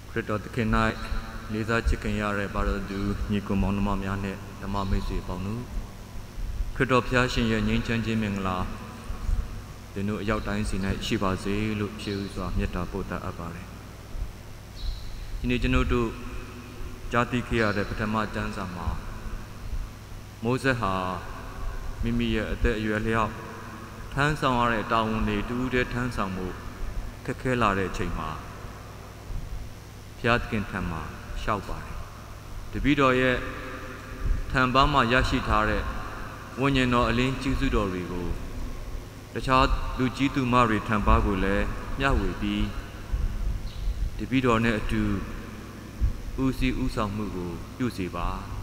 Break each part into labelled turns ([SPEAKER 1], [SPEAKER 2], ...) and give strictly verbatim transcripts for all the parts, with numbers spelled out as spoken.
[SPEAKER 1] ခရစ်တော်သခင်၌လေးစားချစ်ခင်ရတဲ့ပါတော်သူညီကိုမောင်နှမများနဲ့ဓမ္မမိတ်ဆွေပေါင်းတို့ခရစ်တော်ဖျားရှင်ရဲ့ငြိမ်းချမ်းခြင်းမင်္ဂလာဒီတို့အရောက်တိုင်းစီ၌ရှိပါစေလို့ဖြေဥစွာမေတ္တာပို့သအပ်ပါတယ်ဒီနေ့ကျွန်တော်တို့ကြားသိခဲ့ရတဲ့ပထမကျမ်းစာမှာမိုးဆက်ဟာမိမိရဲ့အသက်အရွယ်လျောက်ထမ်းဆောင်ရတဲ့တာဝန်တွေတူးတဲ့ထမ်းဆောင်မှုခက်ခဲလာတဲ့အချိန်မှာဖျားသခင်ထံမှာလျှောက်ပါတယ်တပည့်တော်ရဲ့ထံပါမှာရရှိထားတဲ့ဝိညာဉ်တော်အလင်းကျေးဇူးတော်တွေကိုတခြားလူကြီးသူမတွေထံပါကိုလည်းမျှဝေပြီးတပည့်တော်နဲ့အတူဦးစီးဦးဆောင်မှုကိုပြုစေပါ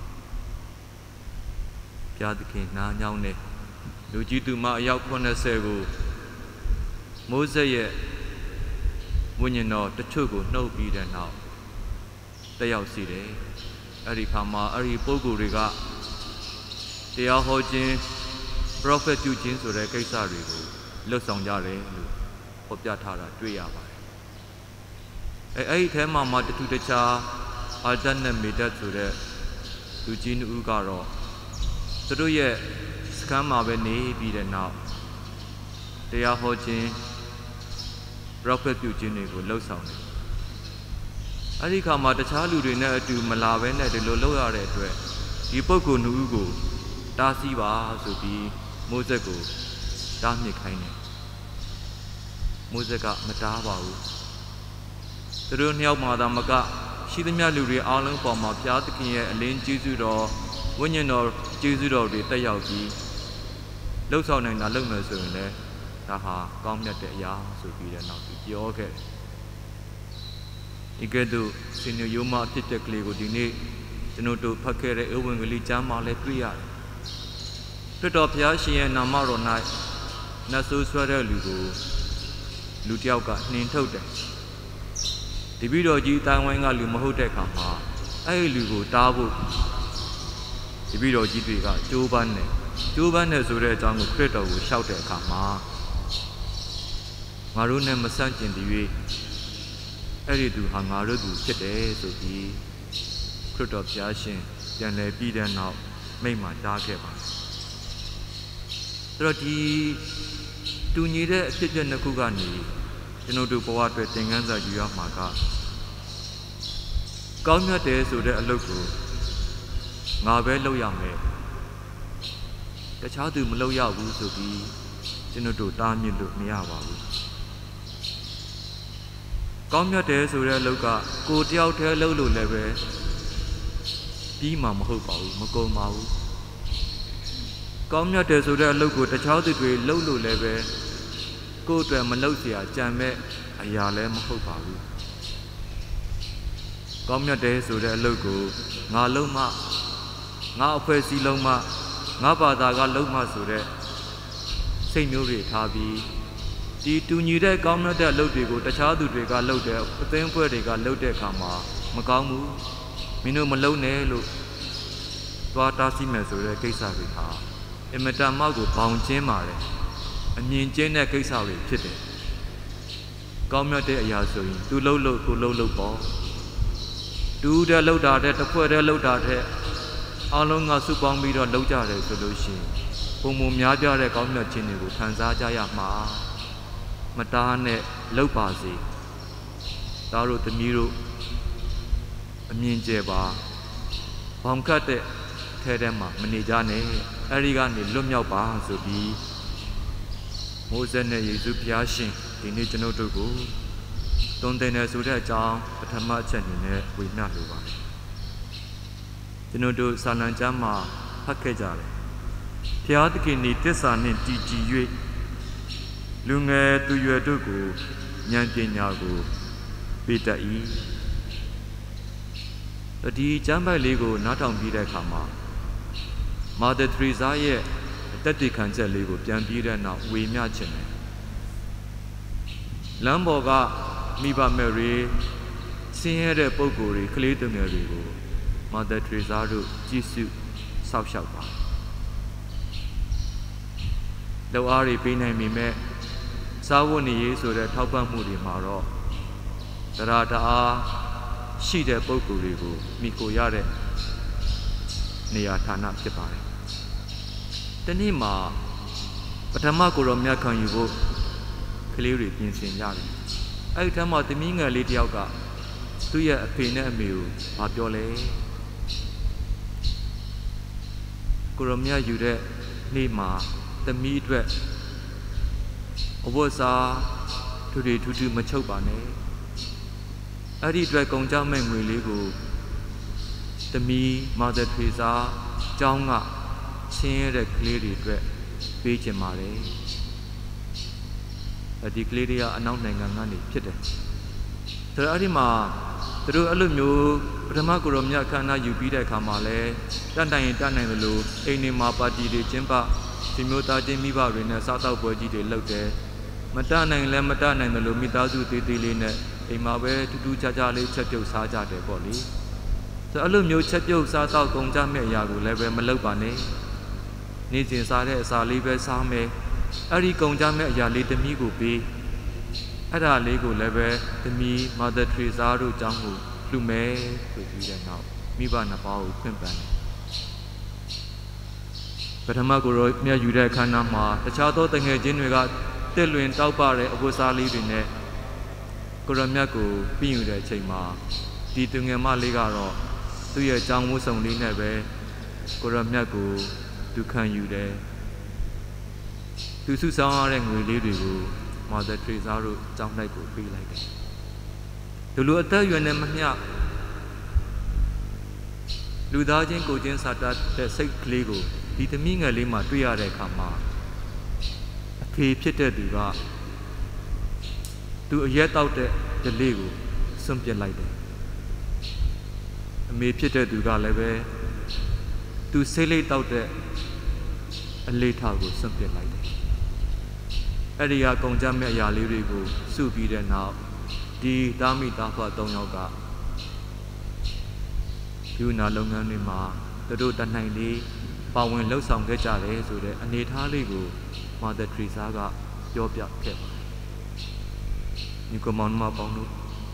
[SPEAKER 1] ဖျားသခင်နားညောင်းတဲ့လူကြီးသူမအယောက်ခုနှစ်ဆယ်ကိုမိုးဆက်ရဲ့ဝိညာဉ်တော်တချို့ကိုနှုတ်ပြီးတဲ့နောက်တက်ရောက်စီတယ်အဲ့ဒီခါမှာအဲ့ဒီပုဂ္ဂိုလ်တွေကတရားဟောခြင်း prophet ပြုခြင်းဆိုတဲ့ကိစ္စတွေကိုလွတ်ဆောင်ကြတယ်လို့ဖော်ပြထားတာတွေ့ရပါတယ်အဲအဲ့ဒီထဲမှာမှတထူးတခြားအာဒတ်နဲ့မေဒတ်ဆိုတဲ့လူကြီးနှစ်ဦးကတော့သူတို့ရဲ့စခန်းမှာပဲနေပြီးတဲ့နောက်တရားဟောခြင်းprophet ပြုခြင်းတွေကိုလှုပ်ဆောင်တယ်အဲ့ဒီခါမှာတခြားလူတွေနဲ့အတူမလာဘဲနဲ့ဒီလိုလှုပ်ရတဲ့အတွက်ဒီပုဂ္ဂိုလ်နှစ်ဦးကိုတားဆီးပါဆိုပြီးမိုးဆက်ကိုတားမြစ်ခိုင်းတယ်မိုးဆက်ကမတားပါဘူးသူတို့နှစ်ယောက်မှသာမကရှိသမျှလူတွေအားလုံးပေါ်မှာဘုရားသခင်ရဲ့အလင်းကျေးဇူးတော်ဝိညာဉ်တော်ကျေးဇူးတော်တွေတက်ရောက်ပြီးလှုပ်ဆောင်နိုင်တာလုပ်မယ်ဆိုရင်လည်းဒါဟာကောင်းမြတ်တဲ့အရာဆိုပြီးတဲ့နောက်သူပြောခဲ့တယ်ဒီကဲ့သို့စင်ညိုမဖြစ်တဲ့ကလေးကိုဒီနေ့ကျွန်တော်တို့ဖတ်ခဲ့တဲ့ဧဝံဂေလိကျမ်းမှာလည်းတွေ့ရတယ်ခရစ်တော်ဘုရားရှင်ရဲ့နာမတော်၌နတ်ဆိုးဆွဲတဲ့လူကိုလူတစ်ယောက်ကနှင်ထုတ်တယ်တပည့်တော်ကြီးတိုင်ဝိုင်းကလူမဟုတ်တဲ့အခါမှာအဲ့ဒီလူကိုတားဖို့တပည့်တော်ကြီးတွေကကြိုးပမ်းတယ်ကြိုးပမ်းတယ်ဆိုတဲ့အကြောင်းကိုခရစ်တော်ကိုရှောက်တဲ့အခါမှာငါတို့နဲ့မဆန့်ကျင်တည်း၍အဲ့ဒီသူဟာငါတို့သူဖြစ်တယ်ဆိုပြီးခရစ်တော်ဘုရားရှင်ပြန်လည်ပြီးတဲ့နောက်မိန့်မှာတားခဲ့ပါတယ်အဲ့တော့ဒီတူညီတဲ့အဖြစ်အပျက်နှစ်ခုကနေကျွန်တော်တို့ဘဝအတွက်သင်ခန်းစာယူရမှာကကောင်းမြတ်တယ်ဆိုတဲ့အလုပ်ကိုငါပဲလုပ်ရမယ်တခြားသူမလုပ်ရဘူးဆိုပြီးကျွန်တော်တို့တားမြစ်လို့မရပါဘူးကောင်းမြတ်တယ်ဆိုတဲ့အလုပ်ကကိုတယောက်တည်းလုပ်လို့လည်းပဲပြီးမှမဟုတ်ပါဘူးမကုန်ပါဘူးကောင်းမြတ်တယ်ဆိုတဲ့အလုပ်ကိုတခြားသူတွေလုပ်လို့လည်းပဲကိုယ့်အတွက်မလုပ်เสียကြံမဲ့အရာလည်းမဟုတ်ပါဘူးကောင်းမြတ်တယ်ဆိုတဲ့အလုပ်ကိုငါလုံးမငါအဖွဲ့အစည်းလုံးမငါဘာသာကလုံးမဆိုတဲ့စိတ်မျိုးတွေထားပြီးဒီတူညီတဲ့ကောင်းမြတ်တဲ့အလုပ်တွေကိုတခြားသူတွေကလုပ်တယ်အသင်းအဖွဲ့တွေကလုပ်တဲ့အခါမှာမကောင်းဘူးမင်းတို့မလုပ်နဲ့လို့သွားတားဆီးမယ်ဆိုတဲ့ကိစ္စတွေဟာအင်မတန်မှကိုဘောင်ကျင်းပါတယ်အမြင်ကျင်းတဲ့ကိစ္စတွေဖြစ်တယ်ကောင်းမြတ်တဲ့အရာဆိုရင်သူလှုပ်လို့ကိုလှုပ်လို့ပေါ့တူတဲ့လှုပ်တာတဲ့တစ်ဖွဲ့တဲ့လှုပ်တာတဲ့အားလုံးကစုပေါင်းပြီးတော့လှုပ်ကြတယ်ဆိုလို့ရှိရင်ပုံမများပြတဲ့ကောင်းမြတ်ခြင်းတွေကိုခံစားကြရမှာမတားနဲ့လှုပ်ပါစေသားတို့သမီးတို့အမြင်ကျယ်ပါဘောင်ခတ်တဲ့ထဲထဲမှာမနေကြနဲ့အဲဒီကနေလွတ်မြောက်ပါဆိုပြီးမိုးဆက်နဲ့ယေရှုဘုရားရှင်ဒီနေ့ကျွန်တော်တို့ကိုတုံတင်တယ်ဆိုတဲ့အကြောင်းပထမအချက်အနေနဲ့ဝေမျှလိုပါတယ်ကျွန်တော်တို့စာလံကျမ်းမှာဖတ်ခဲ့ကြတယ်ဘုရားသခင်ဤတစ္ဆာနှင့်တည်ကြည်၍လူငယ်သူရွယ်တို့ကိုဉာဏ်ပညာကိုပေးတတ်၏ဒီကျမ်းပိုက်လေးကိုနားထောင်ပြီးတဲ့အခါမှာမာသာထရီဇာရဲ့အသက်တည်ခံချက်လေးကိုပြန်ပြီးတဲ့နောက်ဝေမျှခြင်းတယ်လမ်းပေါ်ကမိဘမယ်ရီဆင်းရဲတဲ့ပုံကိုယ်တွေကလေးသူငယ်တွေကိုမာသာထရီဇာတို့ကြည့်စုစောက်ရှောက်ပါလောက်အားတွေပေးနိုင်မိမဲ့စားဝတ်နေရေးဆိုတဲ့ထောက်ပံ့မှုတွေမှာတော့တရားတအားရှိတဲ့ပုဂ္ဂိုလ်တွေကိုမိကိုရတဲ့နေရာဌာနဖြစ်ပါတယ်။ဒီနေ့မှာပထမကိုရောမြတ်ခံယူဖို့ကလေးတွေပြင်ဆင်ကြတယ်။အဲ့ဒီထက်မှသမီးငယ်လေးတယောက်ကသူ့ရဲ့အဖေနဲ့အမေကိုမပြောလဲကိုရောမြတ်ယူတဲ့နေ့မှာသမီးအတွက်အဝတ်စားထူထူထူထူမချုပ်ပါနဲ့အဲ့ဒီအတွက်ကုန်ကြမဲ့ငွေလေးကိုသမီးမာသထေစာကျောင်းကချင်းရတဲ့ကလေးတွေအတွက်ပေးချင်ပါတယ်ဒီကလေးတွေကအနောက်နိုင်ငံကနေဖြစ်တယ်ဆိုတော့အဲ့ဒီမှာသူတို့အဲ့လိုမျိုးပထမကိုရောမြတ်ခန္ဓာယူပြီးတဲ့အခါမှာလဲတတ်နိုင်ရင်တတ်နိုင်တယ်လို့အိမ်နေမှာပါတီတွေကျင်းပဒီမျိုးသားချင်းမိဘတွေနဲ့စားတောက်ပွဲကြီးတွေလုပ်တယ်မတတ်နိုင်လဲမတတ်နိုင်တယ်လို့မိသားစုသေးသေးလေးနဲ့အိမ်မှာပဲတူတူခြားခြားလေးချက်ပြုတ်စားကြတယ်ပေါ့လေဆိုတော့အဲ့လိုမျိုးချက်ပြုတ်စားတောက်ကုန်ကြမဲ့အရာကိုလည်းပဲမလုပ်ပါနဲ့နေ့စဉ်စားတဲ့အစာလေးပဲစားမယ်အဲ့ဒီကုန်ကြမဲ့အရာလေးသမီးကိုပေးအဲ့ဒါလေးကိုလည်းပဲသမီးမာသထေစာတို့ကျောင်းကိုလှူမယ်ဆိုပြီးတဲ့နောက်မိဘနှစ်ပါးကိုဖွင့်ပန်တယ်ပထမကိုရောမြတ်ယူတဲ့အခမ်းအနားမှာတခြားသောတငယ်ချင်းတွေကတက်လွင်တောက်ပတဲ့အဝတ်စားလေးတွေနဲ့ကိုရောမြတ်ကိုပြင်ယူတဲ့အချိန်မှာဒီတငယ်မလေးကတော့သူ့ရဲ့ကျောင်းဝတ်စုံလေးနဲ့ပဲကိုရောမြတ်ကိုသူခံယူတယ်သူစုဆောင်းရတဲ့ငွေလေးတွေကိုမာသထေစာတို့ကျောင်းလိုက်ကိုပေးလိုက်တယ်ဒီလိုအသက်အရွယ်နဲ့မမျှလူသားချင်းကိုချင်းစာတတ်တဲ့စိတ်ကလေးကိုဒီသမီးငယ်လေးမှာတွေ့ရတဲ့အခါမှာအဖေဖြစ်တဲ့သူကသူအရက်တောက်တဲ့ဓလေ့ကိုစွန့်ပစ်လိုက်တယ်အမေဖြစ်တဲ့သူကလည်းပဲသူဆေးလိပ်တောက်တဲ့အလေးထားကိုစွန့်ပစ်လိုက်တယ်အဲ့ဒီဟာကုန်ကြမဲ့အရာလေးတွေကိုစုပြီးတဲ့နောက်ဒီတာမိသားဖသုံးယောက်ကယူနာလုပ်ငန်းတွေမှာသူတို့တနိုင်လေးပါဝင်လှုပ်ဆောင်ခဲ့ကြတယ်ဆိုတဲ့အနေထားလေးကိုမာသထေစာကပြောပြခဲ့ပါတယ်။ညီကောင်မောင်မပေါင်းတို့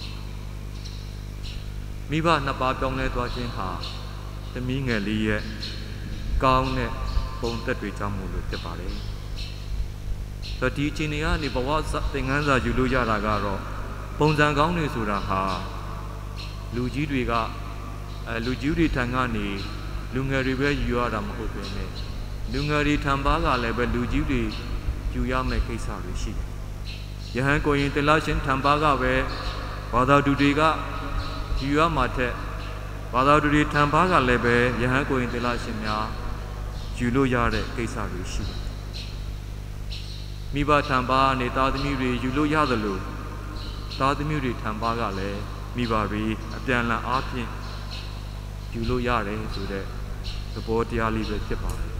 [SPEAKER 1] မိဘနှစ်ပါးပြောင်းလဲသွားခြင်းဟာသမီးငယ်လေးရဲ့ကောင်းတဲ့ပုံသက်တွေကြောင့်မို့လို့ဖြစ်ပါလေ။ဆိုဒီအချိန်တွေကနေဘဝသင်ခန်းစာယူလို့ရတာကတော့ပုံစံကောင်းတွေဆိုတာဟာလူကြီးတွေကအဲလူကြီးတွေထံကနေလူငယ်တွေပဲယူရတာမဟုတ်ပဲနဲ့လူငယ်တွေထံပါကလည်းပဲလူကြီးတွေယူရမယ့်ကိစ္စတွေရှိတယ်။ယဟန်ကိုရင်တလရှင်ထံပါကပဲဘာသာတူတွေကယူရမှာထက်ဘာသာတူတွေထံပါကလည်းပဲယဟန်ကိုရင်တလရှင်များယူလို့ရတဲ့ကိစ္စတွေရှိတယ်။မိဘထံပါနေသားသမီးတွေယူလို့ရသလိုသားသမီးတွေထံပါကလည်းမိဘတွေအပြန်လန်အားဖြင့်ယူလို့ရတယ်ဆိုတဲ့သဘောတရားလေးပဲဖြစ်ပါတယ်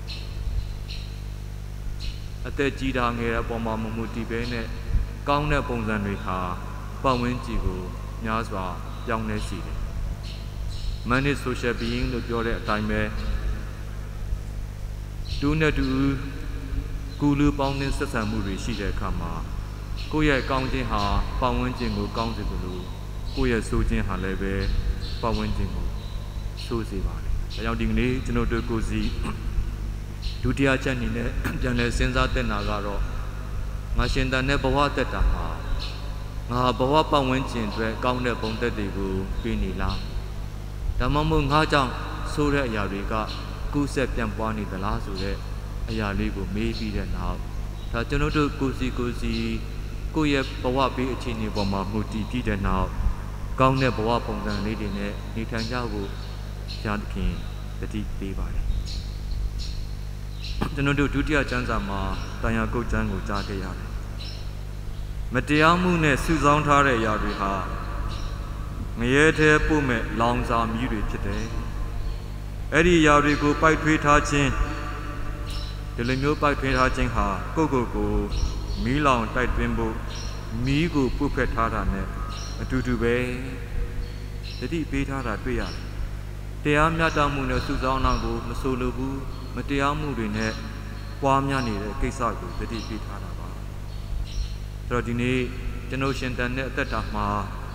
[SPEAKER 1] အသက်ကြီးတာငယ်တဲ့အပေါ်မှာမမှုတည်ပဲနဲ့ကောင်းတဲ့ပုံစံတွေဟာပတ်ဝန်းကျင်ကိုများစွာပြောင်းလဲစေတယ် Man is social being လို့ပြောတဲ့အတိုင်းပဲတူနဲ့တူကူလူပေါင်းတဲ့ဆက်ဆံမှုတွေရှိတဲ့အခါမှာကိုယ့်ရဲ့ကောင်းခြင်းဟာပတ်ဝန်းကျင်ကိုကောင်းစေသလိုကိုယ့်ရဲ့ဆိုးခြင်းဟာလည်းပဲပတ်ဝန်းကျင်ကိုဆိုးစေပါတယ်။ဒါကြောင့်ဒီကနေ့ကျွန်တော်တို့ကိုစီဒုတိယချက်အနေနဲ့ပြန်လည်စဉ်းစားတဲ့နာကတော့ငါရှင်တန်တဲ့ဘဝတက်တာမှာငါဘဝပတ်ဝန်းကျင်အတွက်ကောင်းတဲ့ပုံသက်တွေကိုပေးနေလား။ဒါမှမဟုတ်ငါကြောင့်ဆိုးတဲ့အရာတွေကကူးဆက်ပြန်ပွားနေသလားဆိုတဲ့အရာလေးကိုမေးပြီးတဲ့နောက်ဒါကျွန်တော်တို့ကိုစီကိုစီကိုယ့်ရဲ့ဘဝပေးအခြေအနေပေါ်မှာမူတည်ပြီးတဲ့နောက်ကောင်းတဲ့ဘဝပုံစံလေးတွေနဲ့နေထိုင်ကြဖို့ရှားသခင်တတိပေးပါတယ်ကျွန်တော်တို့ဒုတိယကျမ်းစာမှာတန်ရာကုတ်ကျမ်းကိုကြားခဲ့ရတယ်မတရားမှုနဲ့စုဆောင်းထားတဲ့အရာတွေဟာငရဲသေးပို့မဲ့လောင်စာမီးတွေဖြစ်တယ်အဲ့ဒီအရာတွေကိုပိုက်ထွေးထားခြင်းဒီလိုမျိုးပိုက်ထွေးထားခြင်းဟာကိုယ့်ကိုယ်ကိုမီးလောင်တိုက်သွင်းဖို့မီးကိုပုတ်ဖက်ထားတာနဲ့အတူတူပဲတတိပေးထားတာတွေ့ရတယ်တရားမျှတမှုနဲ့စုဆောင်းအောင်ကိုမဆိုလိုဘူးမတရားမှုတွေနဲ့ပွားများနေတဲ့ကိစ္စကိုတတိပေးထားတာပါအဲ့တော့ဒီနေ့ကျွန်တော်ရှင်တန်တဲ့အသက်တာမှာ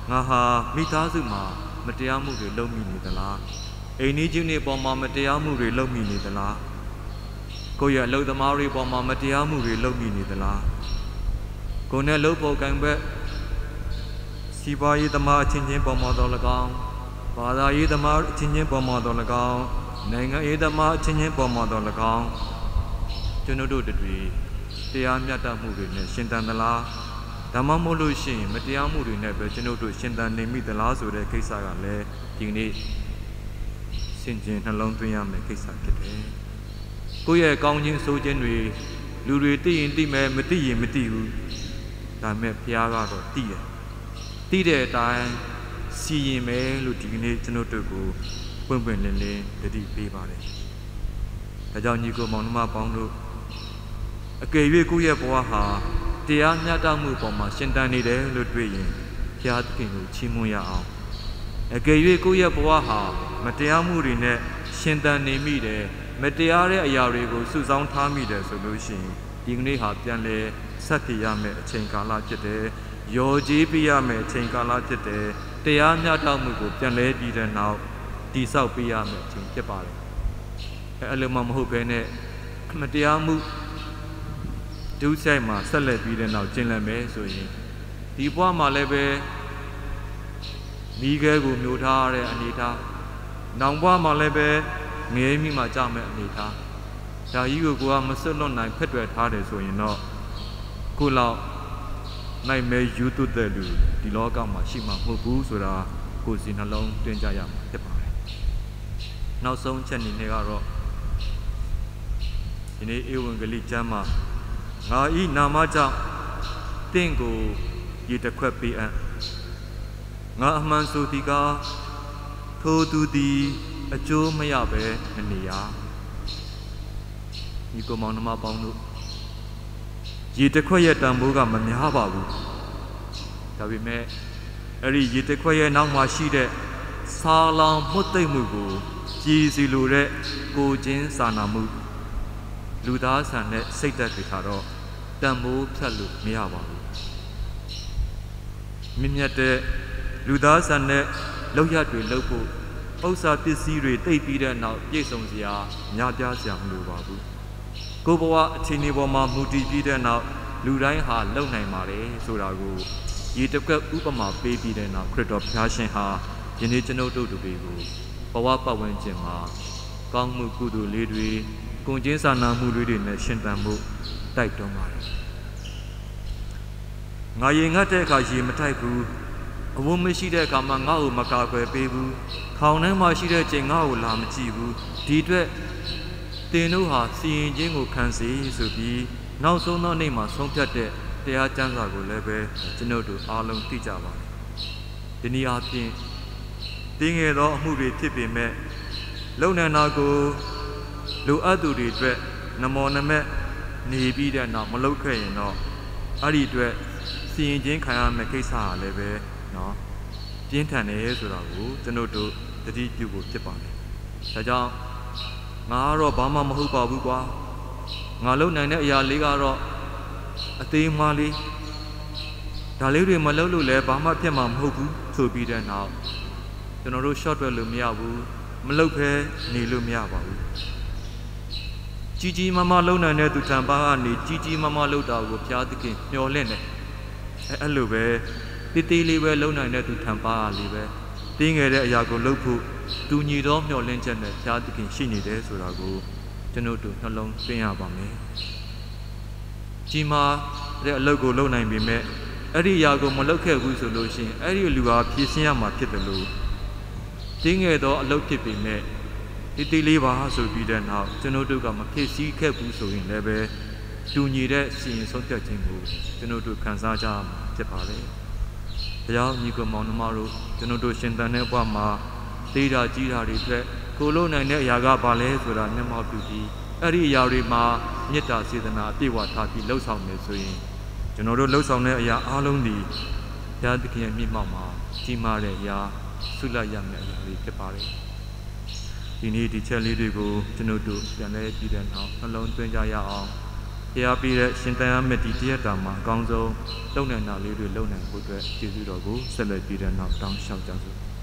[SPEAKER 1] ငါဟာမိသားစုမှာမတရားမှုတွေလုပ်မိနေသလားအိမ်ကြီးချင်းတွေပေါ်မှာမတရားမှုတွေလုပ်မိနေသလားကိုယ့်ရဲ့အလုပ်သမားတွေပေါ်မှာမတရားမှုတွေလုပ်မိနေသလားကိုယ်နဲ့လှုပ်ဖို့ကံပဲစီးပွားရေးသမားအချင်းချင်းပေါ်မှာတော့၎င်းဘာသာရေးသမားအချင်းချင်းပေါ်မှာတော့၎င်းနိုင်ငံရေးသမားအချင်းချင်းပေါ်မှာတော့၎င်းကျွန်တော်တို့တွေတရားမျှတမှုတွေနဲ့ရှင်သန်သလားဒါမှမဟုတ်လို့ရှိရင်မတရားမှုတွေနဲ့ပဲကျွန်တော်တို့ရှင်သန်နေမိသလားဆိုတဲ့ကိစ္စကလည်းဒီနေ့စင်ကြင်နှလုံးသွင်းရမယ့်ကိစ္စဖြစ်တယ်။ကိုယ့်ရဲ့ကောင်းခြင်းဆိုခြင်းတွေလူတွေသိရင်သိမယ်မသိရင်မသိဘူး။ဒါပေမဲ့ဘုရားကတော့သိတယ်။သိတဲ့အတိုင်းစီရင်မယ်လို့ဒီကနေ့ကျွန်တော်တို့ကိုပွင့်ပွင့်လင်းလင်းတတိပေးပါတယ်။ဒါကြောင့်ညီကိုမောင်နှမပေါင်းတို့အကယ်၍ကိုယ့်ရဲ့ဘဝဟာတရားမျှတမှုပေါ်မှာရှင်သန်နေတယ်လို့တွေ့ရင်ဘုရားသခင်ကိုချီးမွမ်းရအောင်အကယ်၍ကိုယ့်ရဲ့ဘဝဟာမတရားမှုတွေနဲ့ရှင်သန်နေမိတယ်မတရားတဲ့အရာတွေကိုစုဆောင်းထားမိတယ်ဆိုလို့ရှိရင်ဒီကနေ့ဟာပြန်လဲဆက်တည်ရမယ့်အချိန်ကာလဖြစ်တယ်ရော်ကြီးပြရမယ့်အချိန်ကာလဖြစ်တယ်တရားမျှတမှုကိုပြန်လဲပြီးတဲ့နောက်တည်ဆောက်ပေးရမယ့်အချိန်ဖြစ်ပါတယ်အဲအဲ့လိုမှမဟုတ်ဘဲနဲ့မတရားမှုဒုစရိုက်မှာဆက်လက်ပြီးတဲ့နောက်ကျင့်လည်မယ်ဆိုရင်ဒီဘဝမှာလည်းပဲမိခဲကိုမျိုးထားတဲ့အနေထားနောင်ဘဝမှာလည်းပဲငရဲမိမှာကြမဲ့အနေထားဒါကြီးကိုကိုကမစွတ်လွတ်နိုင်ဖက်တွယ်ထားတယ်ဆိုရင်တော့ကိုလောက်နိုင်မဲ့ယူသွတ်တဲ့လူဒီလောကမှာရှိမှာမဟုတ်ဘူးဆိုတာကိုစီနှလုံးသွင်းကြရမှာဖြစ်ပါတယ်နောက်ဆုံးချက်အနေနဲ့ကတော့ဒီနေ့ဧဝံဂေလိကျမ်းမှာငါဤနာမကြောင့်တင့်ကိုရေတစ်ခွက်ပေးအပ်ငါအမှန်ဆိုသည်ကထိုသူသည်အကျိုးမရပဲမနေရဒီကောင်မောင်နှမပေါင်းတို့ရေတစ်ခွက်ရဲ့တန်ဖိုးကမများပါဘူးဒါပေမဲ့အဲ့ဒီရေတစ်ခွက်ရဲ့နောက်မှာရှိတဲ့ဆာလောင်မှုတ်သိမ့်မှုကိုကြည်စီလိုတဲ့ကိုချင်းစာနာမှုလူသားဆန်တဲ့စိတ်ဓာတ်တွေကတော့တန်ဖိုးဖြတ်လို့မရပါဘူးမြင့်မြတ်တဲ့လူသားဆန်တဲ့လောက်ရတွေလောက်ဖို့ဥစ္စာပစ္စည်းတွေတိတ်ပြီးတဲ့နောက်ပြည့်စုံစရာများပြားစရာမလိုပါဘူးကိုဘဝအခြေအနေပေါ်မှာမူတည်ပြီးတဲ့နောက်လူတိုင်းဟာလုံနိုင်ပါတယ်ဆိုတာကိုရေတကွက်ဥပမာပေးပြီးတဲ့နောက်ခရစ်တော်ဘုရားရှင်ဟာယနေ့ကျွန်ုပ်တို့တွေကိုဘဝပတ်ဝန်းကျင်မှာကောင်းမှုကုသိုလ်လေးတွေကိုယ်ချင်းစာနာမှုတွေနဲ့ရှင်သန်မှုတိုက်တွန်းပါတယ်ငါရေငတ်တဲ့အခါရေမထိုက်ဘူးအဝတ်မရှိတဲ့အခါမှာငါ့ကိုမကာကွယ်ပေးဘူးထောင်ထဲမှာရှိတဲ့ချိန်ငါ့ကိုလာမကြည့်ဘူးဒီအတွက်တင်တို့ဟာစီရင်ခြင်းကိုခံစေဆိုပြီးနောက်ဆုံးသောနေ့မှာဆုံးဖြတ်တဲ့တရားကျမ်းစာကိုလည်းပဲကျွန်ုပ်တို့အားလုံးသိကြပါတယ်ဒီနည်းအားဖြင့်တင်းငယ်သောအမှုတွေဖြစ်ပေမဲ့လုံနံနာကိုလူအပ်သူတွေအတွက်နမောနမက်နေပြီးတဲ့နောက်မလုပ်ခဲ့ရင်တော့အဲ့ဒီအတွက်စီရင်ခြင်းခံရမယ့်ကိစ္စဟာလည်းပဲနော်ပြင်းထန်တယ်ဆိုတာကိုကျွန်တော်တို့တတိပြုဖို့ဖြစ်ပါတယ်ဒါကြောင့်ငါကတော့ဘာမှမဟုတ်ပါဘူးကွာငါလုပ်နိုင်တဲ့အရာလေးကတော့အသေးမလေးဒါလေးတွေမလုပ်လို့လည်းဘာမှဖြစ်မှာမဟုတ်ဘူးဆိုပြီးတဲ့နောက်ကျွန်တော်တို့ short တွက်လို့မရဘူးမလုပ်ဖဲနေလို့မရပါဘူးကြီးကြီးမားမားလုံနိုင်တဲ့သူထံပါကနေကြီးကြီးမားမားလုပ်တာကိုဘုရားသခင်မျှော်လင့်တယ်အဲအဲ့လိုပဲတေးသေးလေးပဲလုံနိုင်တဲ့သူထံပါကလေးပဲတင်းငယ်တဲ့အရာကိုလုပ်ဖို့တူညီသောမျှော်လင့်ချက်နဲ့ဘုရားသခင်ရှိနေတယ်ဆိုတာကိုကျွန်တော်တို့နှလုံးသွင်းရပါမယ်ကြီးမားတဲ့အလုပ်ကိုလုပ်နိုင်ပေမဲ့အဲ့ဒီအရာကိုမလုပ်ခဲ့ဘူးဆိုလို့ရှိရင်အဲ့ဒီလူဟာဖြည့်ဆင်းရမှာဖြစ်တယ်လို့တင်းငယ်သောအလုပ်ဖြစ်ပေမဲ့ဒီတီလေးပါဆိုပြီးတဲ့နောက်ကျွန်တော်တို့ကမဖြစ်စည်းခဲ့ဘူးဆိုရင်လည်းပဲတူညီတဲ့စီရင်ဆုံးဖြတ်ခြင်းကိုကျွန်တော်တို့ခံစားကြမှာဖြစ်ပါလေ။တရားညီကောင်မောင်နှမတို့ကျွန်တော်တို့ရှင်သန်တဲ့ဘဝမှာတေးတာကြီးတာတွေအတွက်ကိုလုံးနိုင်တဲ့အရာကဘာလဲဆိုတာမျက်မှောက်ပြုပြီးအဲ့ဒီအရာတွေမှာမေတ္တာစေတနာအပြည့်အဝထားပြီးလှုပ်ဆောင်နေဆိုရင်ကျွန်တော်တို့လှုပ်ဆောင်တဲ့အရာအားလုံးဒီဘုရားသခင်ရဲ့မြင့်မောက်မှာကြီးမားတဲ့အရာဆုလိုက်ရမယ့်အရာတွေဖြစ်ပါလေ။ဒီနေ့ဒီချက်လေးတွေကိုကျွန်တော်တို့ပြန်လဲကြည့်တဲ့နောက်နှလုံးသွင်းကြရအောင်တရားပြီးတဲ့ရှင်တန်ရမြတ်ဒီတရက်တာမှာအကောင်းဆုံးလုံနိုင်တာလေးတွေလုံနိုင်ဖို့အတွက်ကျေးဇူးတော်ကိုဆက်လက်ပြီးတဲ့နောက်တောင်းလျှောက်ကြစို့